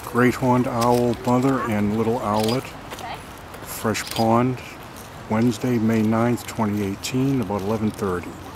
Great horned owl mother and little owlet. Fresh pond. Wednesday, May 9th, 2018, about 11:30.